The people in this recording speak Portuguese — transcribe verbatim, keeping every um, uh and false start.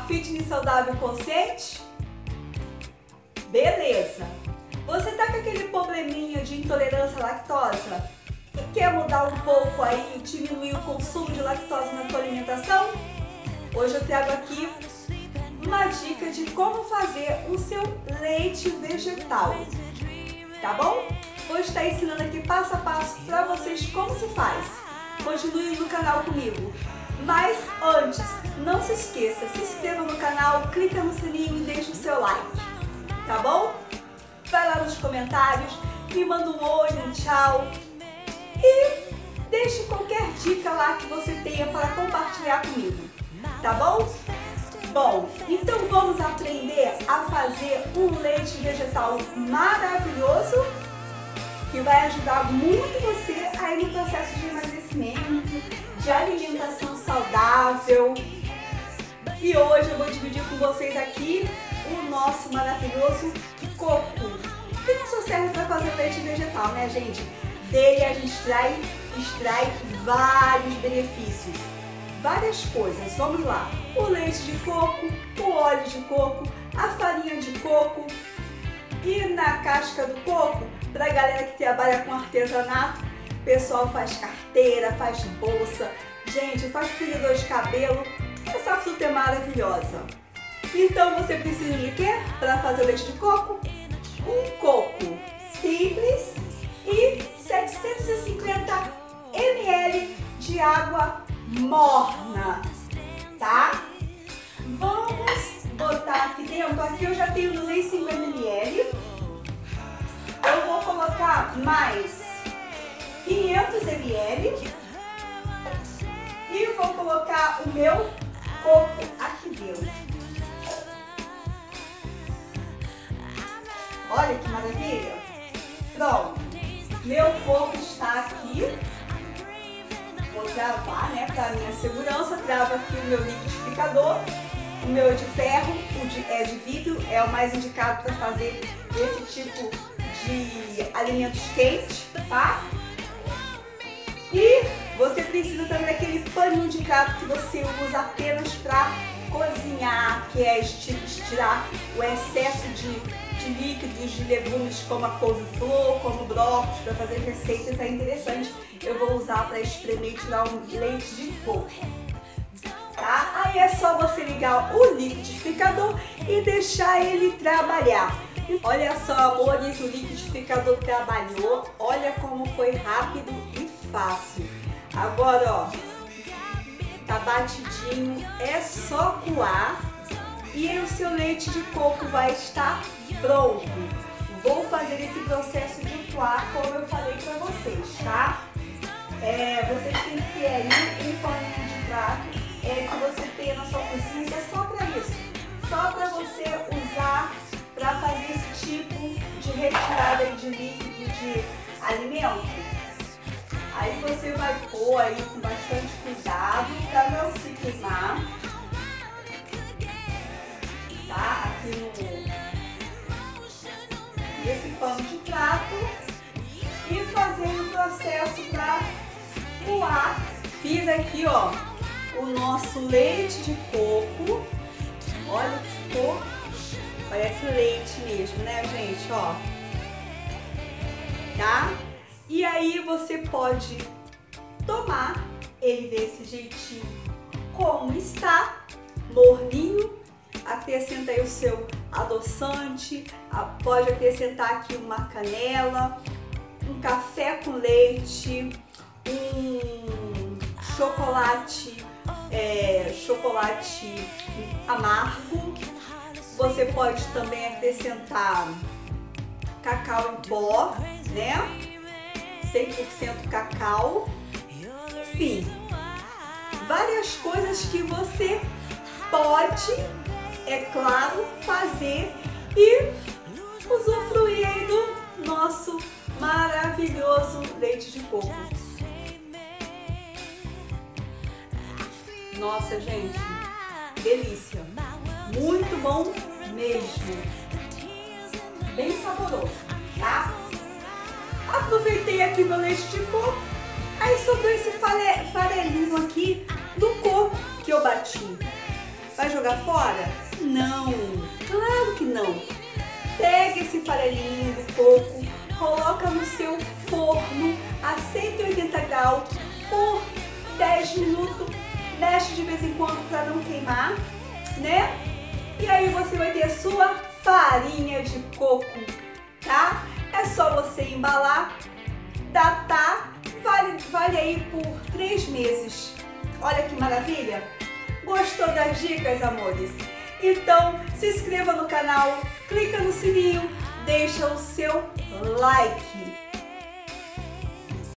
Fitness saudável consciente? Beleza! Você tá com aquele probleminha de intolerância à lactose e quer mudar um pouco aí, diminuir o consumo de lactose na tua alimentação? Hoje eu trago aqui uma dica de como fazer o seu leite vegetal, tá bom? Vou estar ensinando aqui passo a passo para vocês como se faz. Continue no canal comigo. Mas antes, não se esqueça, se inscreva no canal, clica no sininho e deixa o seu like, tá bom? Vai lá nos comentários, me manda um oi, um tchau e deixe qualquer dica lá que você tenha para compartilhar comigo, tá bom? Bom, então vamos aprender a fazer um leite vegetal maravilhoso que vai ajudar muito você aí no processo de emagrecimento, de alimentação saudável. E hoje eu vou dividir com vocês aqui o nosso maravilhoso coco, que não só serve para fazer leite vegetal, né, gente? Dele a gente extrai, extrai vários benefícios, várias coisas. Vamos lá: o leite de coco, o óleo de coco, a farinha de coco e na casca do coco, para a galera que trabalha com artesanato, o pessoal faz carteira, faz bolsa, gente, faz prendedor de cabelo. Essa fruta é maravilhosa. Então você precisa de quê para fazer o leite de coco? Um coco simples e setecentos e cinquenta mililitros de água morna, tá? Vamos botar aqui dentro. Aqui eu já tenho duzentos e cinquenta mililitros. Eu vou colocar mais quinhentos mililitros e vou colocar o meu coco aqui dentro. Olha que maravilha! Pronto, meu coco está aqui. Vou travar, né, para minha segurança. Travo aqui o meu liquidificador. O meu é de ferro, o de, é de vidro, é o mais indicado para fazer esse tipo de alimentos quentes, tá? E você precisa também daquele paninho de prato que você usa apenas para cozinhar, que é estirar o excesso de, de líquidos, de legumes como a couve-flor, como brócolis, para fazer receitas. É interessante. Eu vou usar para espremer e tirar um leite de coco. Tá? Aí é só você ligar o liquidificador e deixar ele trabalhar. Olha só, amores, o liquidificador trabalhou. Olha como foi rápido e fácil. Agora, ó, tá batidinho, é só coar e o seu leite de coco vai estar pronto. Vou fazer esse processo de coar como eu falei para vocês, tá? É, vocês têm que ter aí um paninho de prato é, que você tenha na sua cozinha, que é só para isso, só para você usar para fazer esse tipo de retirada de líquido de alimento. Aí você vai pôr aí com bastante cuidado para não se queimar, tá? Aqui no nesse pano de prato e fazer o processo para coar. Fiz aqui, ó, o nosso leite de coco. Olha que ficou, parece leite mesmo, né, gente? Ó, tá? E aí você pode tomar ele desse jeitinho como está, morninho. Acrescenta aí o seu adoçante, pode acrescentar aqui uma canela, um café com leite, um chocolate, é, chocolate amargo. Você pode também acrescentar cacau em pó, né? cem por cento cacau. Enfim, várias coisas que você pode, é claro, fazer e usufruir aí do nosso maravilhoso leite de coco. Nossa, gente, delícia! Muito bom mesmo! Bem saboroso, tá? Aproveitei aqui meu leite de coco, aí sobrou esse farelinho aqui do coco que eu bati. Vai jogar fora? Não, claro que não. Pega esse farelinho do coco, coloca no seu forno a cento e oitenta graus por dez minutos, mexe de vez em quando para não queimar, né? E aí você vai ter a sua farinha de coco, tá? É só você embalar, datar, vale, vale aí por três meses. Olha que maravilha! Gostou das dicas, amores? Então se inscreva no canal, clica no sininho, deixa o seu like.